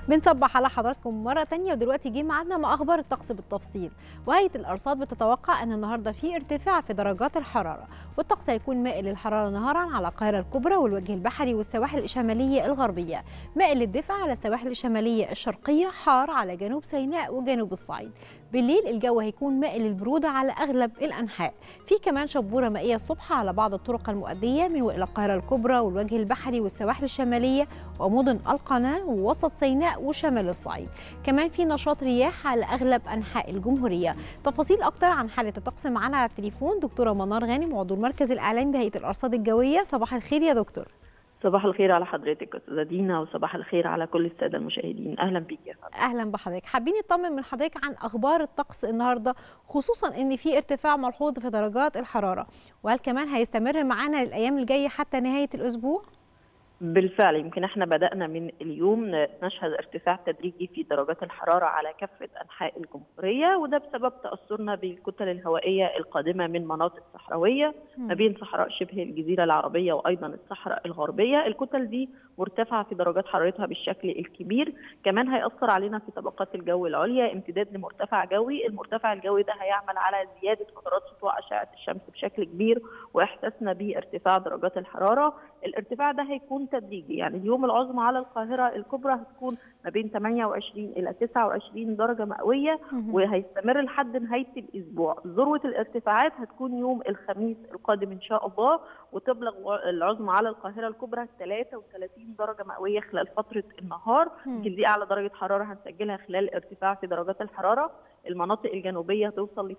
بنصبح على حضراتكم مرة تانية، ودلوقتي جه ميعادنا مع أخبار الطقس بالتفصيل. وهيئة الأرصاد بتتوقع أن النهاردة في ارتفاع في درجات الحرارة، والطقس هيكون مائل للحرارة نهارا على القاهرة الكبرى والوجه البحري والسواحل الشمالية الغربية، مائل للدفء على السواحل الشمالية الشرقية، حار على جنوب سيناء وجنوب الصعيد. بالليل الجو هيكون مائل للبرودة على أغلب الأنحاء، في كمان شبورة مائية الصبح على بعض الطرق المؤدية من وإلى القاهرة الكبرى والوجه البحري والسواحل الشمالية ومدن القناة ووسط سيناء وشمال الصعيد. كمان في نشاط رياح على أغلب أنحاء الجمهورية. تفاصيل أكتر عن حالة الطقس معانا على التليفون دكتورة منار غانم، عضو المركز الإعلامي بهيئة الأرصاد الجوية. صباح الخير يا دكتور. صباح الخير على حضرتك استاذه دينا، وصباح الخير على كل الساده المشاهدين. اهلا بيك يا فندم. اهلا بحضرتك. حابين نطمن من حضرتك عن اخبار الطقس النهارده، خصوصا ان في ارتفاع ملحوظ في درجات الحراره، وهل كمان هيستمر معانا للايام الجايه حتى نهايه الاسبوع؟ بالفعل يمكن احنا بدأنا من اليوم نشهد ارتفاع تدريجي في درجات الحرارة على كافة أنحاء الجمهورية، وده بسبب تأثرنا بالكتل الهوائية القادمة من مناطق صحراوية ما بين صحراء شبه الجزيرة العربية وأيضا الصحراء الغربية. الكتل دي مرتفعة في درجات حرارتها بالشكل الكبير، كمان هيأثر علينا في طبقات الجو العليا امتداد لمرتفع جوي. المرتفع الجوي ده هيعمل على زيادة فترات سطوع أشعة الشمس بشكل كبير وإحساسنا بارتفاع درجات الحرارة. الارتفاع ده هيكون تدريجي، يعني اليوم العظمى على القاهرة الكبرى هتكون ما بين 28 إلى 29 درجة مئوية، وهيستمر لحد نهاية الأسبوع. ذروة الارتفاعات هتكون يوم الخميس القادم إن شاء الله، وتبلغ العظمى على القاهرة الكبرى 33 درجة مئوية خلال فترة النهار. يمكن دي أعلى درجة حرارة هنسجلها خلال ارتفاع في درجات الحرارة. المناطق الجنوبية توصل ل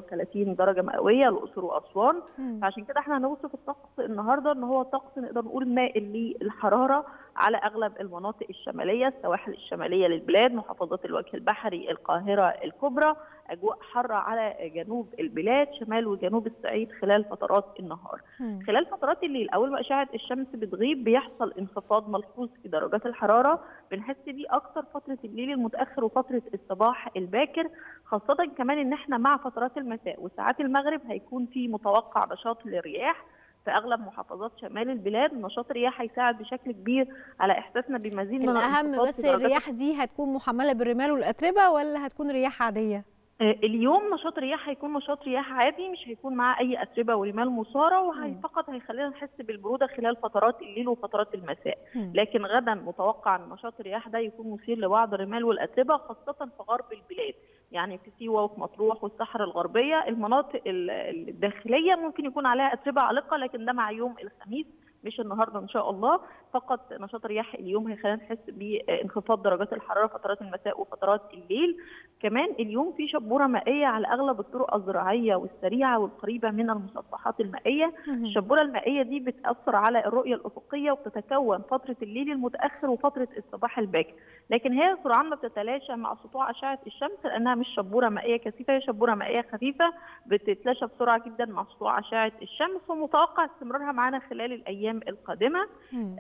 38 درجة مئوية، الأقصر وأسوان. فعشان كده احنا هنوصف الطقس النهارده ان هو طقس نقدر نقول مائل للحرارة على أغلب المناطق الشمالية، السواحل الشمالية للبلاد، محافظات الوجه البحري، القاهرة الكبرى، أجواء حارة على جنوب البلاد، شمال وجنوب الصعيد خلال فترات النهار. خلال فترات الليل أول ما أشعة الشمس بتغيب بيحصل انخفاض ملحوظ في درجات الحرارة، بنحس بيه أكتر فترة الليل المتأخر وفترة الصباح الباكر، خاصة كمان إن احنا مع فترات المساء وساعات المغرب هيكون في متوقع نشاط للرياح في اغلب محافظات شمال البلاد. نشاط الرياح هيساعد بشكل كبير على احساسنا بمزيد من الاهم بس الرياح دي هتكون محمله بالرمال والاتربه ولا هتكون رياح عاديه؟ اليوم نشاط رياح هيكون نشاط رياح عادي، مش هيكون معاه اي اتربه ورمال مثاره، فقط هيخلينا نحس بالبروده خلال فترات الليل وفترات المساء. لكن غدا متوقع ان نشاط الرياح ده يكون مثير لبعض الرمال والاتربه، خاصه في غرب البلاد، يعني في سيوه وفي مطروح والصحراء الغربيه. المناطق الداخليه ممكن يكون عليها اتربه عالقه، لكن ده مع يوم الخميس مش النهارده ان شاء الله. فقط نشاط الرياح اليوم هيخلينا نحس بانخفاض درجات الحراره فترات المساء وفترات الليل. كمان اليوم في شبوره مائيه على اغلب الطرق الزراعيه والسريعه والقريبه من المسطحات المائيه. الشبوره المائيه دي بتاثر على الرؤيه الافقيه وبتتكون فتره الليل المتاخر وفتره الصباح الباكر، لكن هي سرعان ما بتتلاشى مع سطوع اشعه الشمس لانها مش شبوره مائيه كثيفه، هي شبوره مائيه خفيفه بتتلاشى بسرعه جدا مع سطوع اشعه الشمس، ومتوقع استمرارها معانا خلال الايام القادمه.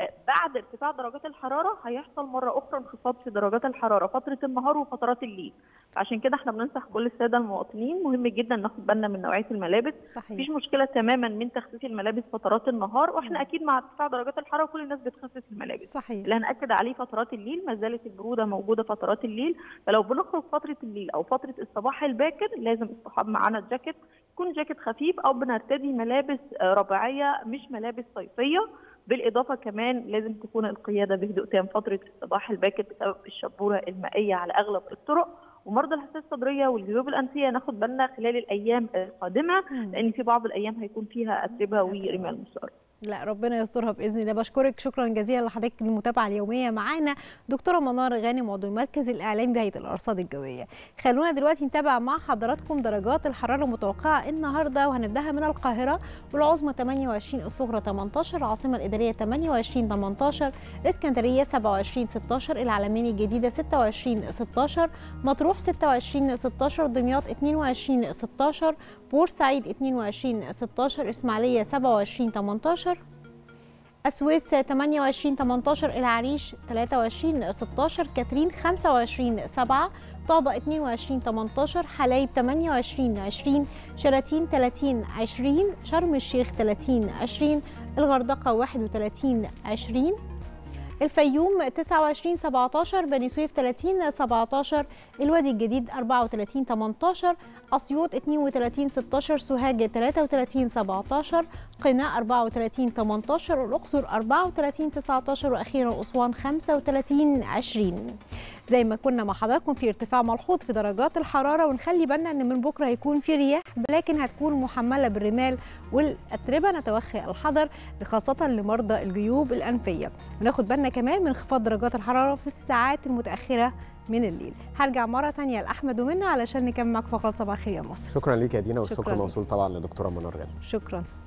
بعد ارتفاع درجات الحراره هيحصل مره اخرى انخفاض في درجات الحراره فتره النهار وفترات الليل. عشان كده احنا بننصح كل الساده المواطنين مهم جدا ناخد بالنا من نوعيه الملابس. مفيش مشكله تماما من تخفيف الملابس فترات النهار، واحنا اكيد مع ارتفاع درجات الحراره كل الناس بتخفف الملابس. اللي هنأكد عليه فترات الليل، ما زالت البروده موجوده فترات الليل، فلو بنخرج فتره الليل او فتره الصباح الباكر لازم اصطحاب معانا جاكيت، يكون جاكيت خفيف او بنرتدي ملابس رباعيه مش ملابس صيفيه. بالاضافه كمان لازم تكون القياده بهدوء تام فتره الصباح الباكر بسبب الشبوره المائيه على اغلب الطرق. ومرضى الحساسيه الصدريه والجيوب الانفيه ناخد بالنا خلال الايام القادمه، لان في بعض الايام هيكون فيها اتربه ورمال مثاره. لا ربنا يسترها باذن الله. بشكرك شكرا جزيلا لحضرتك المتابعه اليوميه معانا دكتوره منار غانم، عضو المركز الاعلامي بهيئه الارصاد الجويه. خلونا دلوقتي نتابع مع حضراتكم درجات الحراره المتوقعه النهارده، وهنبداها من القاهره والعظمى 28، الصغرى 18، العاصمه الاداريه 28 18، الاسكندريه 27 16، العلمين الجديده 26 16، مطروح 26 16، دمياط 22 16، بورسعيد 22 16، اسماعيليه 27 18، السويس 28 18، العريش 23 16، كاترين 25 7، طابة 22 18، حلايب 28 20، شلاتين 30 20، شرم الشيخ 30 20، الغردقة 31 20، الفيوم 29 17، بني سويف 30 17، الوادي الجديد 34 18، أسيوط 32 16، سوهاج 33 17، قنا 34 18، الأقصر 34 19، وأخيرا أسوان 35 20. زي ما كنا مع حضراتكم في ارتفاع ملحوظ في درجات الحرارة، ونخلي بالنا ان من بكره هيكون في رياح لكن هتكون محملة بالرمال والأتربة، نتوخى الحذر خاصة لمرضى الجيوب الأنفية. وناخد بالنا كمان من انخفاض درجات الحرارة في الساعات المتأخرة من الليل. هرجع مرة تانية لأحمد ومنى علشان نكمل معاكم فقرات صباح الخير يا مصر. شكرا ليك يا دينا، والشكر موصول طبعا لدكتورة منار غانم. شكرا.